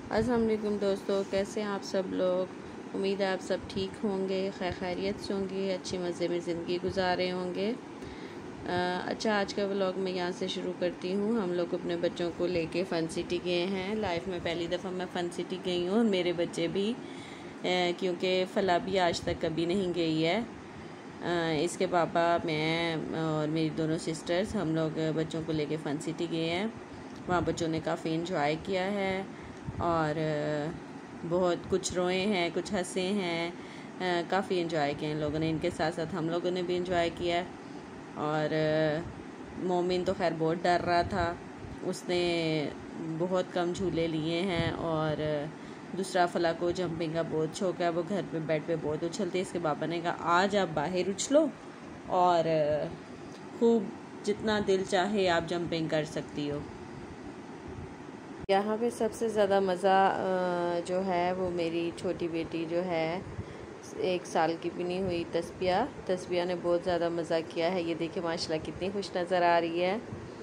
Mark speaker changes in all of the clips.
Speaker 1: अस्सलाम वालेकुम दोस्तों, कैसे हैं आप सब लोग। उम्मीद है आप सब ठीक होंगे, खैरियत से होंगे, अच्छी मज़े में ज़िंदगी गुजार रहे होंगे। अच्छा, आज का व्लॉग मैं यहाँ से शुरू करती हूँ। हम लोग अपने बच्चों को लेके फ़न सिटी गए हैं। लाइफ में पहली दफ़ा मैं फ़न सिटी गई हूँ और मेरे बच्चे भी, क्योंकि फ़ला भी आज तक कभी नहीं गई है। इसके पापा, मैं और मेरी दोनों सिस्टर्स, हम लोग बच्चों को लेके फ़न सिटी गए हैं। वहाँ बच्चों ने काफ़ी इंजॉय किया है और बहुत कुछ रोए हैं, कुछ हंसे हैं, काफ़ी इन्जॉय किया इन लोगों ने। इनके साथ साथ हम लोगों ने भी इन्जॉय किया। और मोमिन तो खैर बहुत डर रहा था, उसने बहुत कम झूले लिए हैं। और दूसरा फला को जंपिंग का बहुत शौक है, वो घर पे बेड पे बहुत उछलती है। इसके पापा ने कहा आज आप बाहर उछलो और खूब जितना दिल चाहे आप जंपिंग कर सकती हो। यहाँ पे सबसे ज़्यादा मज़ा जो है वो मेरी छोटी बेटी जो है 1 साल की भी नहीं हुई, तस्बिया ने बहुत ज़्यादा मज़ा किया है। ये देखिए माशाल्लाह कितनी खुश नज़र आ रही है।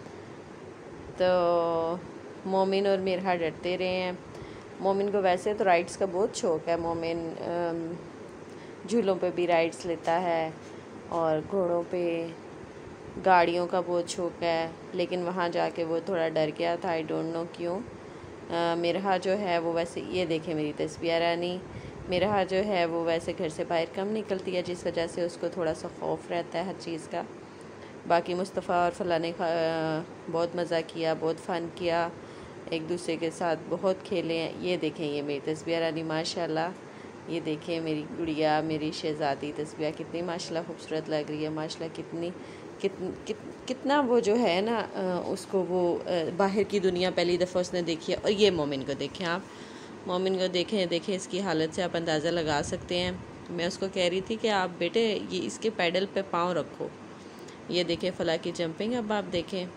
Speaker 1: तो मोमिन और मिरहा डरते रहे हैं। मोमिन को वैसे तो राइड्स का बहुत शौक़ है। मोमिन झूलों पे भी राइड्स लेता है और घोड़ों पे, गाड़ियों का बहुत शौक़ है, लेकिन वहाँ जाके वो थोड़ा डर गया था, आई डोंट नो क्यों। मिरहा जो है वो वैसे, ये देखे मेरी तस्बिया रानी, मिरहा जो है वो वैसे घर से बाहर कम निकलती है, जिस वजह से उसको थोड़ा सा खौफ रहता है हर चीज़ का। बाकी मुस्तफ़ा और फला ने बहुत मज़ा किया, बहुत फ़न किया, एक दूसरे के साथ बहुत खेले हैं। ये देखें, ये मेरी तस्बिया रानी माशाल्लाह, ये देखें मेरी गुड़िया, मेरी शहज़ादी तस्बिया कितनी माशाल्लाह खूबसूरत लग रही है। माशाल्लाह कितना वो जो है ना, उसको वो बाहर की दुनिया पहली दफ़ा उसने देखी है। और ये मोमिन को देखें आप, मोमिन को देखें इसकी हालत से आप अंदाज़ा लगा सकते हैं। मैं उसको कह रही थी कि आप बेटे ये इसके पैडल पे पाँव रखो। ये देखें फ़ला की जंपिंग, अब आप देखें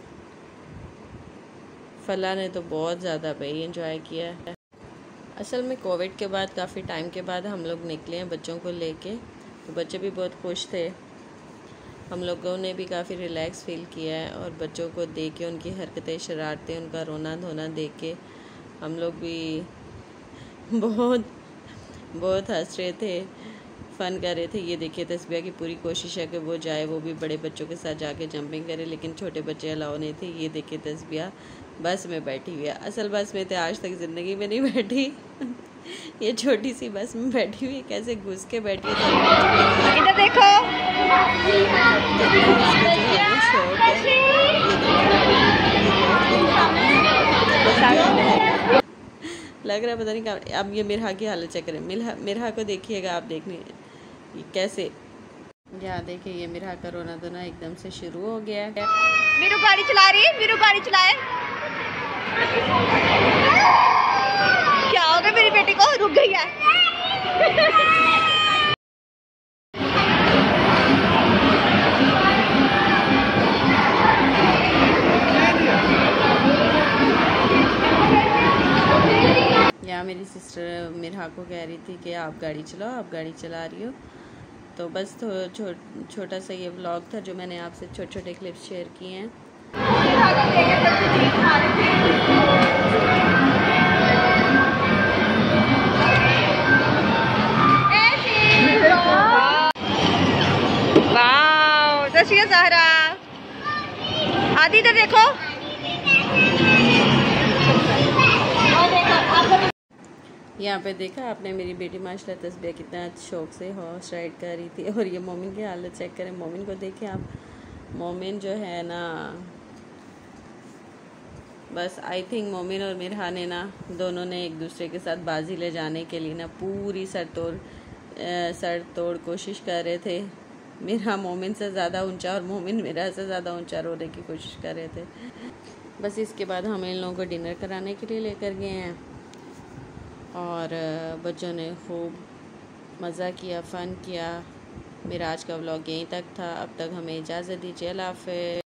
Speaker 1: फ़ला ने तो बहुत ज़्यादा भाई एंजॉय किया है। असल में कोविड के बाद काफ़ी टाइम के बाद हम लोग निकले हैं बच्चों को लेके, तो बच्चे भी बहुत खुश थे। हम लोगों ने भी काफ़ी रिलैक्स फील किया है और बच्चों को देख के, उनकी हरकतें, शरारतें, उनका रोना धोना देख के हम लोग भी बहुत बहुत हंस रहे थे, फ़न कर रहे थे। ये देखिए तस्बिया की पूरी कोशिश है कि वो जाए, वो भी बड़े बच्चों के साथ जाके जंपिंग करे, लेकिन छोटे बच्चे अलाउ नहीं थे। ये देखिए तस्बिया बस में बैठी हुई है। असल बस में तो आज तक ज़िंदगी में नहीं बैठी ये छोटी सी बस में बैठी हुई, कैसे घुस के बैठी है।
Speaker 2: इधर देखो,
Speaker 1: लग रहा है पता नहीं क्या। अब ये मिरहा की हालत चेक करें, मिरहा को देखिएगा आप, देखने कैसे, यहाँ देखिए ये मिरहा का रोना धोना एकदम से शुरू हो गया है।
Speaker 2: मीरू गाड़ी चला रही है, मीरू गाड़ी चलाए। क्या हो गया मेरी बेटी को, रुक गई है।
Speaker 1: यहाँ मेरी सिस्टर मिरहा को कह रही थी कि आप गाड़ी चलाओ, आप गाड़ी चला रही हो। तो बस छोटा सा ये व्लॉग था जो मैंने आपसे छोटे क्लिप्स शेयर किए हैं।
Speaker 2: वाह, दसिया ज़हरा, आदि इधर देखो।
Speaker 1: यहाँ पे देखा आपने मेरी बेटी माशाल्लाह तस्बिया कितना शौक से हॉर्स राइड कर रही थी। और ये मोमिन की हालत चेक करें, मोमिन को देखें आप। मोमिन जो है ना, बस आई थिंक मोमिन और मिरहा ने ना, दोनों ने एक दूसरे के साथ बाजी ले जाने के लिए ना पूरी सर तोड़ कोशिश कर रहे थे। मिरहा मोमिन से ज़्यादा ऊंचा और मोमिन मिरहा से ज़्यादा ऊंचा रोने की कोशिश कर रहे थे। बस इसके बाद हम इन लोगों को डिनर कराने के लिए लेकर गए हैं और बच्चों ने खूब मज़ा किया, फ़न किया। मेरा आज का व्लॉग यहीं तक था। अब तक हमें इजाज़त दीजिए। अल्लाह हाफ़िज़।